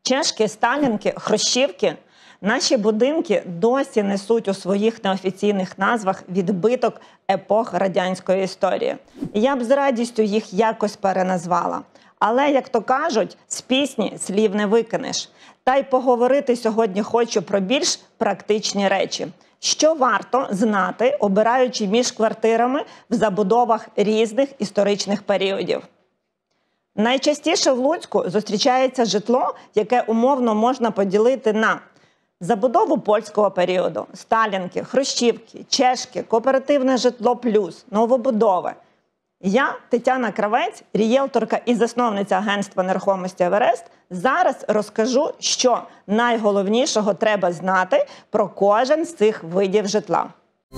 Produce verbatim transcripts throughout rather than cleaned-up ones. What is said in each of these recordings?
Чешки, сталінки, хрущівки – наші будинки досі несуть у своїх неофіційних назвах відбиток епох радянської історії. Я б з радістю їх якось переназвала. Але, як то кажуть, з пісні слів не викинеш. Та й поговорити сьогодні хочу про більш практичні речі. Що варто знати, обираючи між квартирами в забудовах різних історичних періодів? Найчастіше в Луцьку зустрічається житло, яке умовно можна поділити на забудову польського періоду, сталінки, хрущівки, чешки, кооперативне житло плюс, новобудови. Я, Тетяна Кравець, рієлторка і засновниця агентства нерухомості «Еверест», зараз розкажу, що найголовнішого треба знати про кожен з цих видів житла.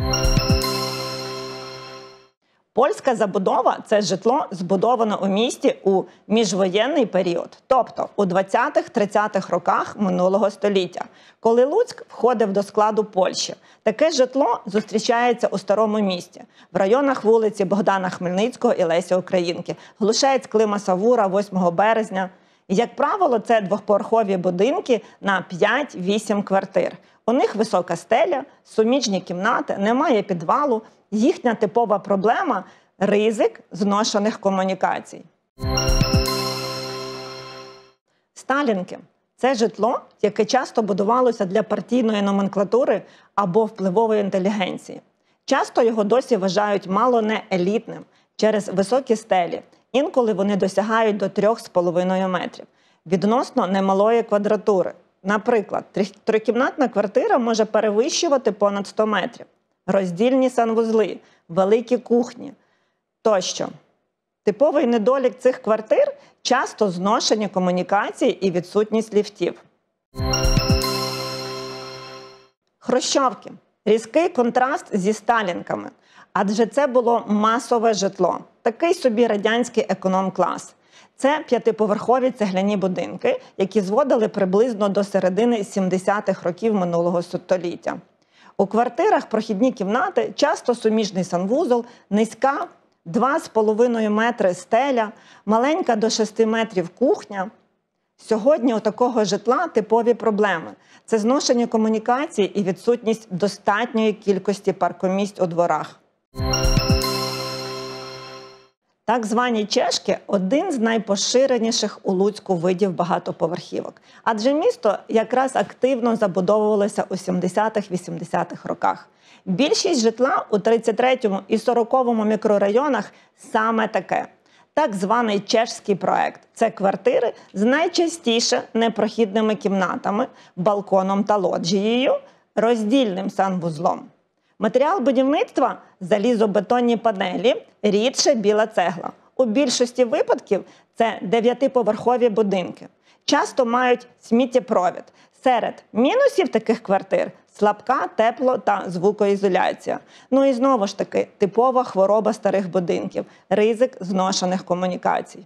Польська забудова – це житло, збудоване у місті у міжвоєнний період, тобто у двадцятих-тридцятих роках минулого століття, коли Луцьк входив до складу Польщі. Таке житло зустрічається у Старому місті, в районах вулиці Богдана Хмельницького і Лесі Українки, Глушець, Клима Савура, восьмого березня. Як правило, це двохповерхові будинки на п'ять-вісім квартир. У них висока стеля, суміжні кімнати, немає підвалу. Їхня типова проблема – ризик зношених комунікацій. Сталінки – це житло, яке часто будувалося для партійної номенклатури або впливової інтелігенції. Часто його досі вважають мало не елітним через високі стелі. Інколи вони досягають до трьох з половиною метрів. Відносно немалої квадратури. Наприклад, трикімнатна квартира може перевищувати понад сто метрів. Роздільні санвузли, великі кухні тощо. Типовий недолік цих квартир – часто зношені комунікації і відсутність ліфтів. Хрущовки – різкий контраст зі сталінками, адже це було масове житло, такий собі радянський економ-клас. Це п'ятиповерхові цегляні будинки, які зводили приблизно до середини сімдесятих років минулого століття. У квартирах прохідні кімнати, часто суміжний санвузол, низька два з половиною метри стеля, маленька до шести метрів кухня. Сьогодні у такого житла типові проблеми – це зношення комунікації і відсутність достатньої кількості паркомісць у дворах. Так звані чешки – один з найпоширеніших у Луцьку видів багатоповерхівок. Адже місто якраз активно забудовувалося у сімдесятих-вісімдесятих роках. Більшість житла у тридцять третьому і сороковому мікрорайонах саме таке. Так званий чешський проект – це квартири з найчастіше непрохідними кімнатами, балконом та лоджією, роздільним санвузлом. Матеріал будівництва – залізобетонні панелі, рідше біла цегла. У більшості випадків це дев'ятиповерхові будинки. Часто мають сміттєпровід. Серед мінусів таких квартир – слабка тепло- та звукоізоляція. Ну і знову ж таки, типова хвороба старих будинків – ризик зношених комунікацій.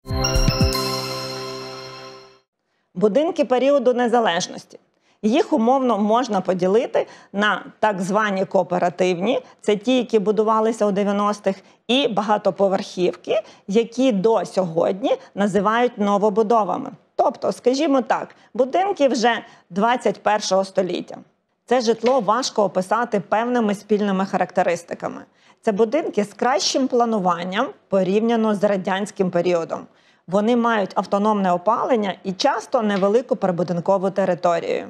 Будинки періоду незалежності. Їх умовно можна поділити на так звані кооперативні, це ті, які будувалися у дев'яностих, і багатоповерхівки, які до сьогодні називають новобудовами. Тобто, скажімо так, будинки вже двадцять першого століття. Це житло важко описати певними спільними характеристиками. Це будинки з кращим плануванням порівняно з радянським періодом. Вони мають автономне опалення і часто невелику прибудинкову територію.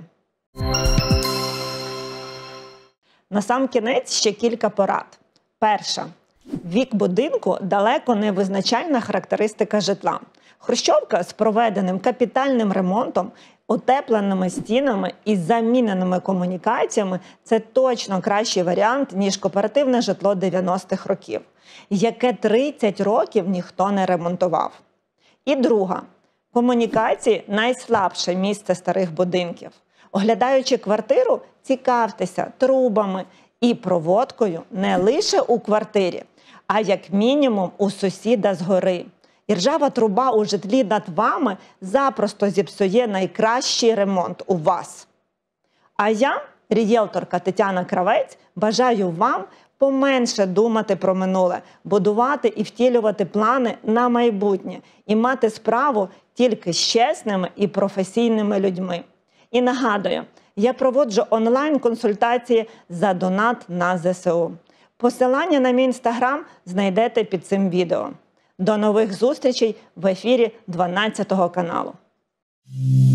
Насамкінець ще кілька порад. Перша. Вік будинку далеко не визначальна характеристика житла. Хрущовка з проведеним капітальним ремонтом, утепленими стінами і заміненими комунікаціями – це точно кращий варіант, ніж кооперативне житло дев'яностих років, яке тридцять років ніхто не ремонтував. І друга. Комунікації – найслабше місце старих будинків. Оглядаючи квартиру, цікавтеся трубами і проводкою не лише у квартирі, а як мінімум у сусіда згори. І ржава труба у житлі над вами запросто зіпсує найкращий ремонт у вас. А я, рієлторка Тетяна Кравець, бажаю вам поменше думати про минуле, будувати і втілювати плани на майбутнє і мати справу тільки з чесними і професійними людьми. І нагадую, я проводжу онлайн-консультації за донат на зе се у. Посилання на мій інстаграм знайдете під цим відео. До нових зустрічей в ефірі дванадцятого каналу.